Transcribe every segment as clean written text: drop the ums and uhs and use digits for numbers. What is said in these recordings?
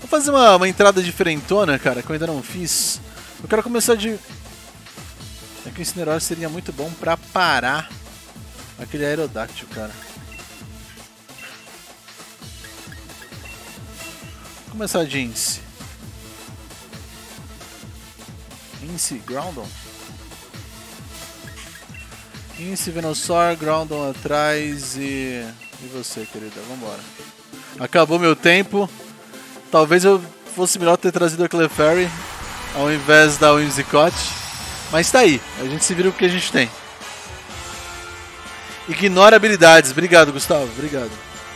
Vou fazer uma entrada diferentona, cara, que eu ainda não fiz. Eu quero começar de... É que o Incineroar seria muito bom pra parar aquele Aerodáctil, cara. Vou começar de Inci. Inci, Groudon. Inci, Venusaur, Groudon atrás e você, querida, vambora. Acabou meu tempo. Talvez eu fosse melhor ter trazido a Clefairy ao invés da Whimsicott. Mas tá aí, a gente se vira com o que a gente tem. Ignora habilidades. Obrigado, Gustavo, obrigado.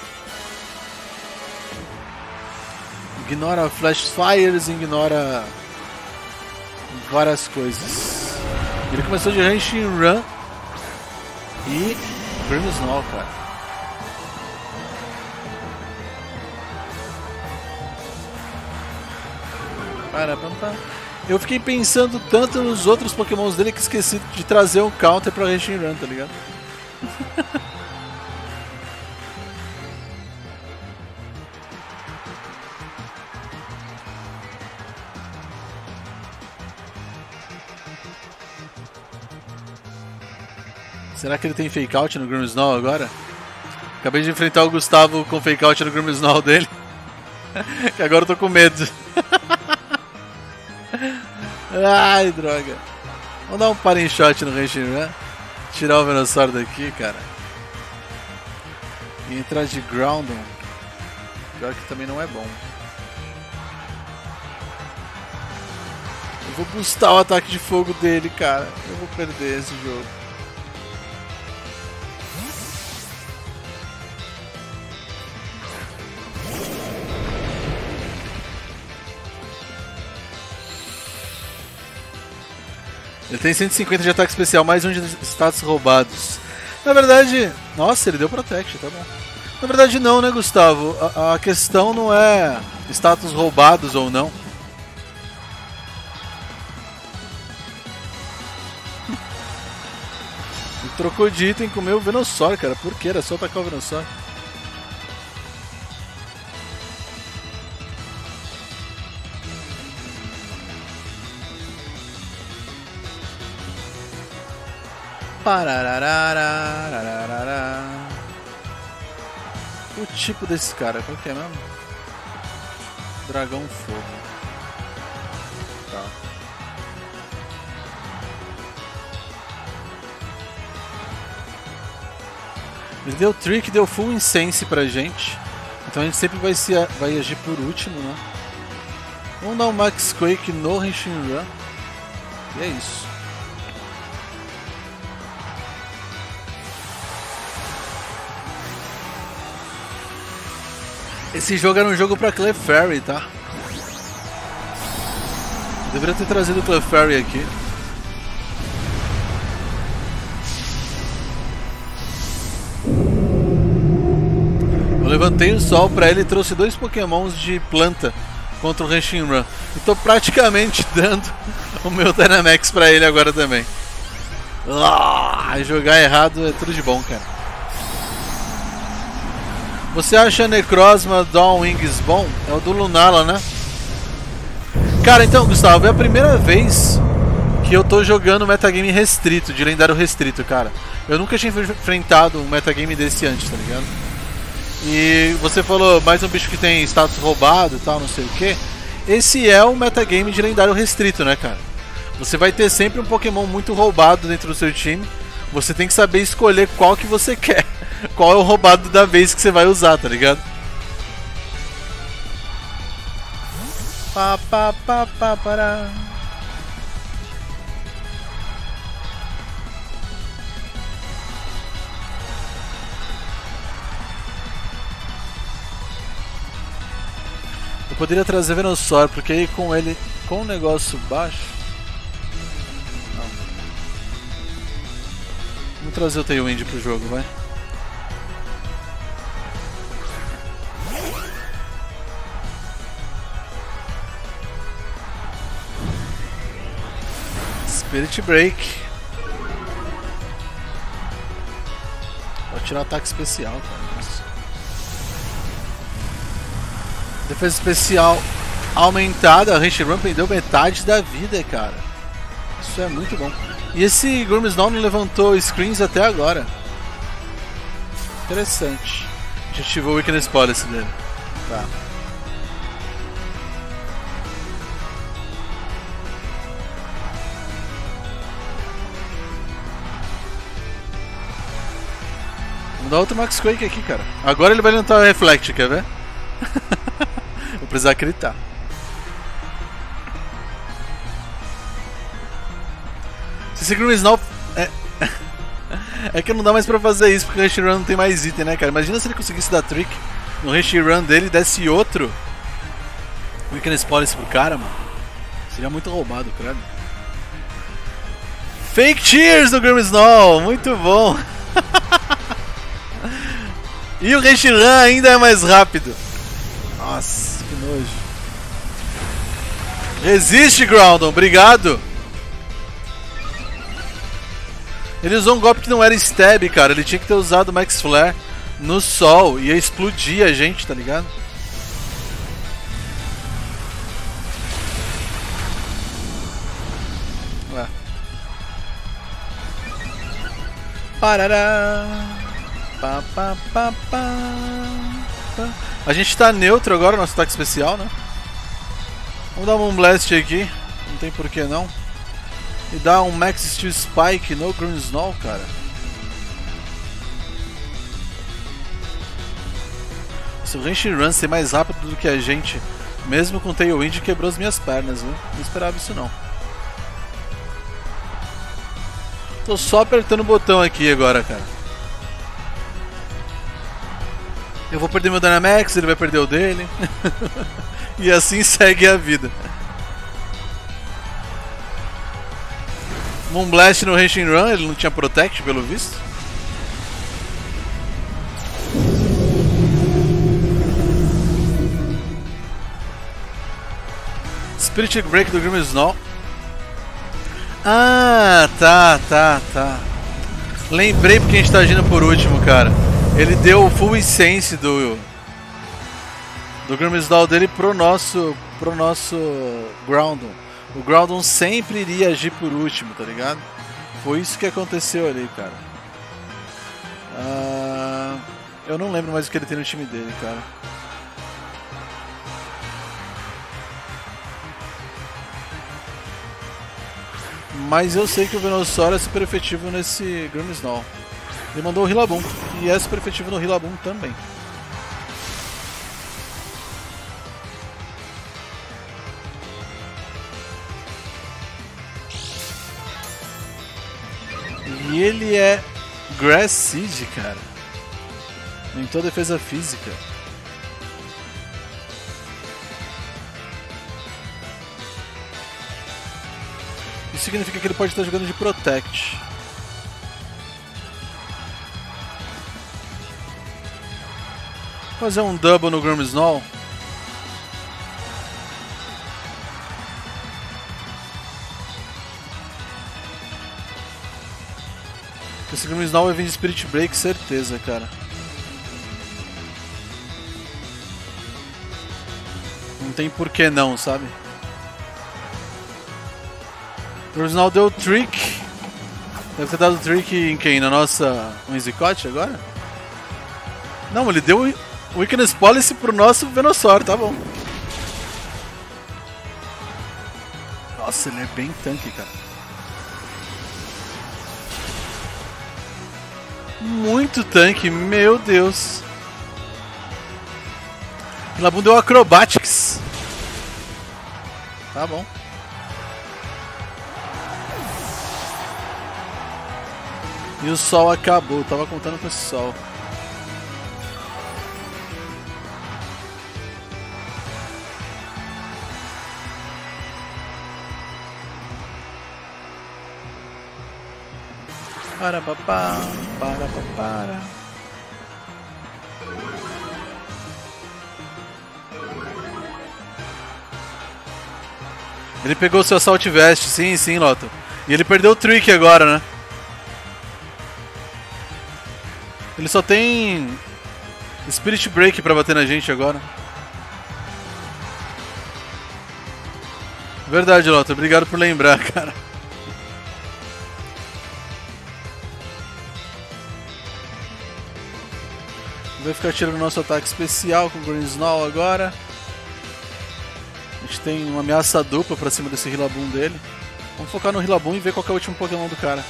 Ignora Flash Fires, ignora várias coisas. Ele começou de Henshin Run e Grimmsnarl, cara. Eu fiquei pensando tanto nos outros pokémons dele que esqueci de trazer um counter pra Henshin Run, tá ligado? Será que ele tem fake out no Grimmsnarl agora? Acabei de enfrentar o Gustavo com fake out no Grimmsnarl dele. Que agora eu tô com medo. Ai, droga. Vamos dar um party shot no Henshin Run. Tirar o Venusaur daqui, cara. E entrar de Groudon. Pior que também não é bom. Eu vou boostar o ataque de fogo dele, cara. Eu vou perder esse jogo. Ele tem 150 de ataque especial, mais um de status roubados. Na verdade... Nossa, ele deu Protect, tá bom. Na verdade não, né, Gustavo? A questão não é status roubados ou não. Ele trocou de item com o meu Venusaur, cara. Por que? Era só atacar o Venusaur. O tipo desse cara, qual que é mesmo? Dragão Fogo. Tá. Ele deu Trick, deu Full Incense pra gente. Então a gente sempre vai agir por último, né? Vamos dar um Max Quake no Henshin Run. E é isso. Esse jogo era um jogo pra Clefairy, tá? Eu deveria ter trazido o Clefairy aqui. Eu levantei o sol pra ele e trouxe 2 pokémons de planta contra o Henshin Run. E tô praticamente dando o meu Dynamax pra ele agora também. Jogar errado é tudo de bom, cara. Você acha Necrozma Dawn Wings bom? É o do Lunala, né? Cara, então, Gustavo, é a primeira vez que eu tô jogando metagame restrito, de lendário restrito, cara. Eu nunca tinha enfrentado um metagame desse antes, tá ligado? E você falou, mais um bicho que tem status roubado e tal, não sei o que. Esse é o metagame de lendário restrito, né, cara? Você vai ter sempre um Pokémon muito roubado dentro do seu time. Você tem que saber escolher qual que você quer. Qual é o roubado da vez que você vai usar, tá ligado? Pará. Eu poderia trazer Venusaur, porque aí com ele, com o negócio baixo... Não. Vamos trazer o Tailwind pro jogo, vai. Spirit Break. Vou tirar o ataque especial, cara. Defesa especial aumentada. A Reshiram perdeu metade da vida, cara. Isso é muito bom. E esse Grimmsnarl não levantou screens até agora. Interessante. A gente ativou o Weakness Policy dele. Tá. Vamos dar outro Max Quake aqui, cara. Agora ele vai levantar o Reflect, quer ver? Vou precisar acreditar. Se esse Grimmsnarl... É que não dá mais pra fazer isso porque o Reshiram não tem mais item, né, cara? Imagina se ele conseguisse dar trick no Reshiram dele e desse outro Weakness Policy pro cara, mano. Seria muito roubado, cara. Fake Tears do Grimmsnarl, muito bom. E o Reshiram ainda é mais rápido. Nossa, que nojo. Resiste, Groudon, obrigado. Ele usou um golpe que não era stab, cara. Ele tinha que ter usado o Max Flare no sol. Ia explodir a gente, tá ligado? Ué. Parará. Pá, pá, pá, pá, pá. A gente tá neutro agora, nosso ataque especial, né? Vamos dar um Moonblast aqui. Não tem porquê não. E dá um Max Steel Spike no Grimmsnarl, cara. Se o Reshiram ser mais rápido do que a gente, mesmo com Tailwind, quebrou as minhas pernas, viu? Não esperava isso não. Tô só apertando o botão aqui agora, cara. Eu vou perder meu Dynamax, ele vai perder o dele. E assim segue a vida. Moonblast no Reshiram, ele não tinha Protect pelo visto. Spirit Break do Grimmsnarl. Ah, tá. Lembrei porque a gente tá agindo por último, cara. Ele deu o Full Essence do Grimmsnarl dele pro nosso Groudon. O Groudon sempre iria agir por último, tá ligado? Foi isso que aconteceu ali, cara. Eu não lembro mais o que ele tem no time dele, cara. Mas eu sei que o Venusaur é super efetivo nesse Grimmsnarl. Ele mandou o Rillaboom, e é super efetivo no Rillaboom também. E ele é Grass Seed, cara. Aumentou a defesa física. Isso significa que ele pode estar jogando de Protect. Fazer um double no Grimmsnarl. Esse Grimmsnarl vai vir de Spirit Break, certeza, cara. Não tem porquê não, sabe? O Grimmsnarl deu Trick. Deve ter dado Trick em quem? Na nossa Whimsicott agora? Não, ele deu Weakness Policy pro nosso Venusaur, tá bom. Nossa, ele é bem tanque, cara. Muito tanque, meu Deus. Rillaboom deu Acrobatics. Tá bom. E o sol acabou, tava contando com esse sol. Para. Ele pegou seu Assault Vest, sim, Loto. E ele perdeu o Trick agora, né? Ele só tem Spirit Break pra bater na gente agora. Verdade, Lota. Obrigado por lembrar, cara. Vai ficar tirando nosso ataque especial com o Grimmsnarl agora. A gente tem uma ameaça dupla pra cima desse Rillaboom dele. Vamos focar no Rillaboom e ver qual que é o último Pokémon do cara.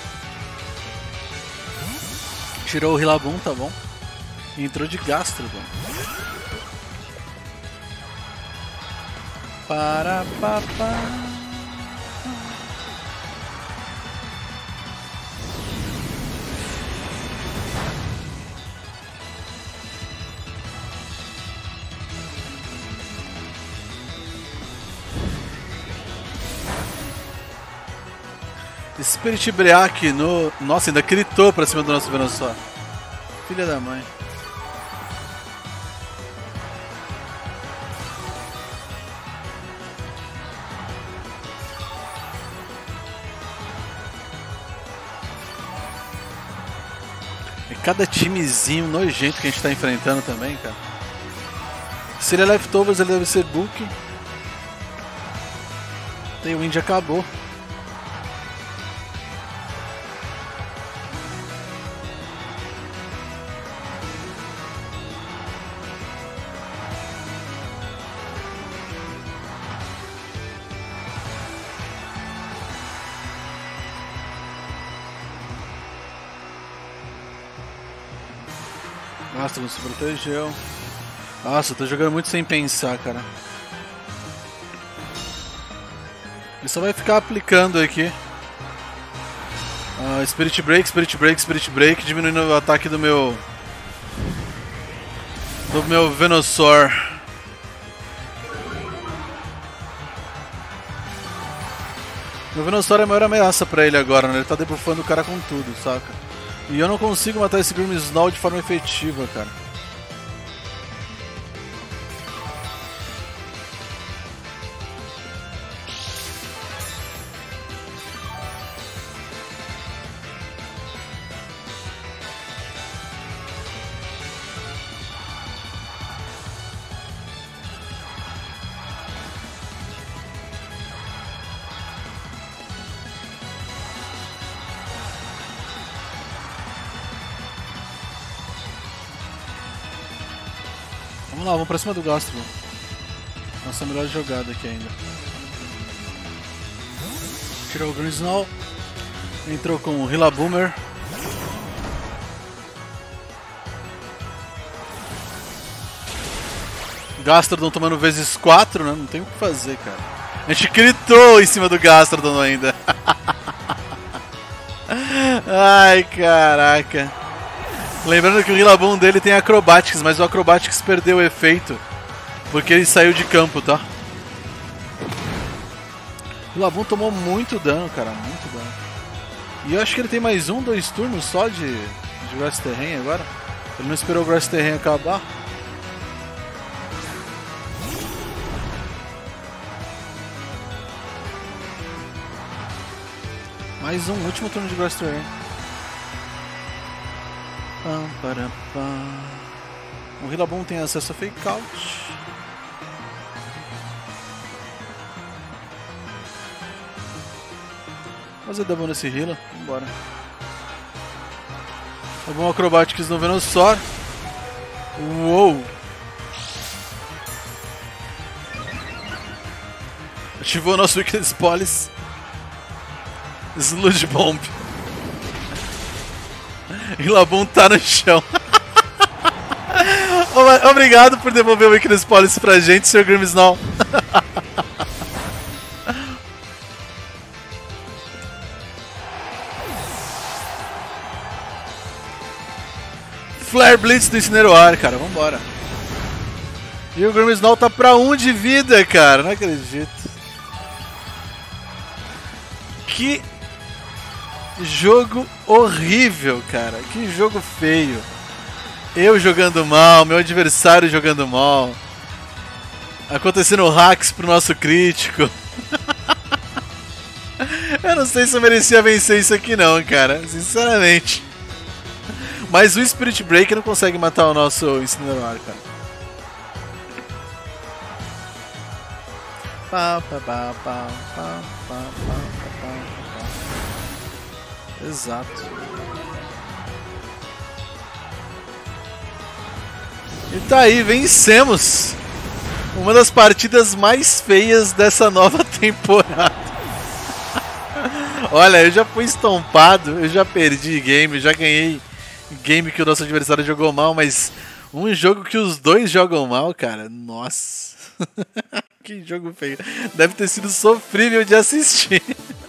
Tirou o Rillaboom, tá bom. E entrou de Gastrodon. Para papá. Spirit Break no... Nossa, ainda gritou pra cima do nosso Venusaur. Filha da mãe. É cada timezinho nojento que a gente tá enfrentando também, cara. Se ele é Leftovers, ele deve ser Book. Tem o Indy acabou. Nossa, não se protegeu. Nossa, eu tô jogando muito sem pensar, cara. Ele só vai ficar aplicando aqui. Spirit Break, Spirit Break, Spirit Break, diminuindo o ataque do meu Venusaur. Meu Venusaur é a maior ameaça pra ele agora, né? Ele tá debuffando o cara com tudo, saca? E eu não consigo matar esse Grimmsnarl de forma efetiva, cara. Vamos lá, vamos pra cima do Gastrodon. Nossa melhor jogada aqui ainda. Tirou o Grimmsnarl. Entrou com o Rillaboomer. Gastrodon tomando vezes 4, né? Não tem o que fazer, cara. A gente gritou em cima do Gastrodon ainda. Ai, caraca. Lembrando que o Rillaboom dele tem Acrobatics, mas o Acrobatics perdeu o efeito porque ele saiu de campo, tá? O Rillaboom tomou muito dano, cara, muito dano. E eu acho que ele tem mais 2 turnos só de Grass Terrain agora. Ele não esperou o Grass Terrain acabar. Mais um último turno de Grass Terrain. O Rillaboom tem acesso a Fake Out. Fazer double nesse Rilla. Vambora. Tá bom, Acrobatics no Venusaur. Uou! Ativou nosso Weakness Policy. Sludge Bomb. Rillaboom tá no chão. Obrigado por devolver o Weakness Policy pra gente, Sr. Grimmsnarl. Flare Blitz do Incineroar, cara, vambora. E o Grimmsnarl tá pra 1 de vida, cara, não acredito. Que jogo horrível, cara, que jogo feio. Eu jogando mal, meu adversário jogando mal. Acontecendo hacks pro nosso crítico. Eu não sei se eu merecia vencer isso aqui não, cara, sinceramente. Mas o Spirit Break não consegue matar o nosso Incineroar, cara. Exato. E tá aí, vencemos! Uma das partidas mais feias dessa nova temporada. Olha, eu já fui estompado, eu já perdi game, já ganhei game que o nosso adversário jogou mal, mas um jogo que os dois jogam mal, cara, nossa. Que jogo feio. Deve ter sido sofrível de assistir.